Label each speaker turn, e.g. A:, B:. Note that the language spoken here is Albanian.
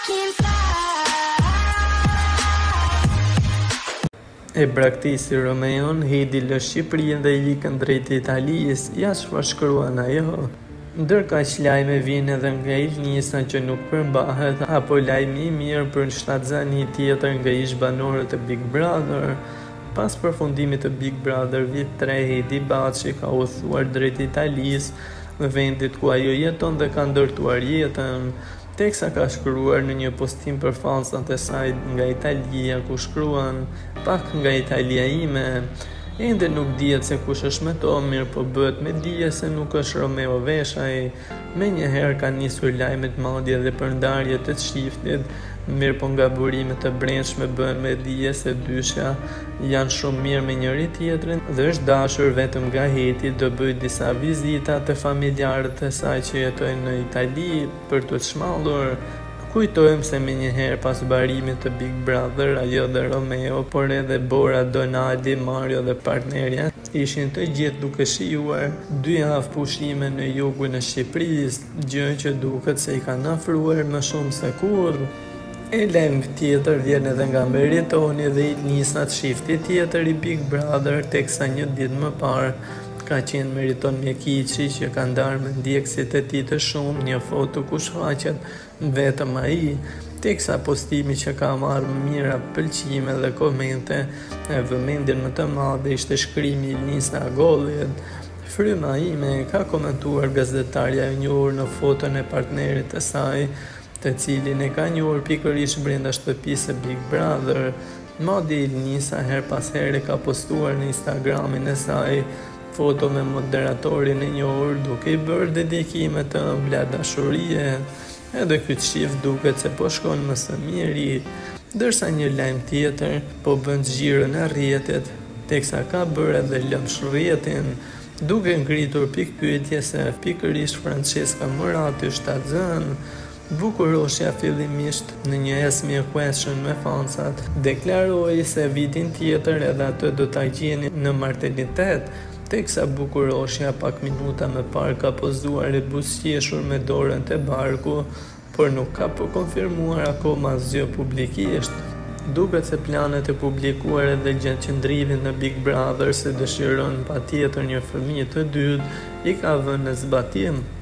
A: can fly.
B: E braktisi Romeon, Heidi lë Shqipërinë dhe ikën drejt Italisë, ja çfarë shkruan ajo. Ndërka që lajme vjen edhe nga Ilnisa që nuk përmbahet, apo lajmi i mirë për shtatzani tjetër nga ish banorët e Big Brother. Pas përfundimit të Big Brother vit 3, Heidi Baçi ka udhëtuar drejt Italisë, vendit ku ajo jeton dhe ka ndërtuar jetën, teksa ka shkruar në një postim për fansat e saj nga Italia ku shkruan: "Pak nga Italia ime, ende nuk dihet se kush është me to, mirë po bëhet me dije se nuk është Romeo Veshaj." Me njëherë ka nisur lajmet madje dhe për ndarje të çiftit, mirë po nga burimet të brendshme bëhen me dije se dyshja janë shumë mirë me njëri tjetrin dhe është dashur vetëm nga Heti do bëj disa vizita të familjarët e saj që jetojnë në Itali për të çmallur. Kujtojmë se me njëherë pas barimit të Big Brother, ajo dhe Romeo, por edhe Bora, Donaldi, Mario dhe partnerja ishin të gjithë duke shijuar 2 javë pushime në jugun e Shqipërisë, gjë që duket se i kanë afruar më shumë se kurrë. E lajm tjetër vjen edhe nga Meritoni dhe Ilnisa, shifti tjetër i Big Brother, teksa një ditë më parë ka qenë Meriton Mjekiçi që ka ndarë me ndjekësit e tij të shumë një foto ku shfaqet vetëm ai, teksa postimi që ka marrë mira pëlqime dhe komente, e vëmendjen më të madhe ishte shkrimi i Ilnisa Agollit. "Fryma ime", ka komentuar gazetarja e njohur në foton e partnerit të saj, të cilin e ka njohur pikërisht brenda shtëpisë së Big Brother. Madje Ilnisa her pas here ka postuar në Instagramin e saj foto me moderatorin e njohur duke i bërë dedikime të ëmbla dashurie. Edhe ky çift duket se po shkon më së miri, ndërsa një lajm tjetër po bën xhirën e rrjetit, teksa ka bërë edhe lëmsh rrjetin, duke ngritur pikpyetje se pikërisht Francesca Morati shtatzën. Bukuroshja fillimisht në një esmje question me fansat deklaroi se vitin tjetër edhe atë do ta gjeni në martelitet, teksa Bukuroshja pak minuta më parë ka pozuar e buzëqeshur me dorën te barku, por nuk ka konfirmuar akoma asgjë publikisht. Duket se planet e publikuara dhe gjendqëndrimit në Big Brother se dëshiron patjetër një fëmijë të dytë i ka vënë në zbatim.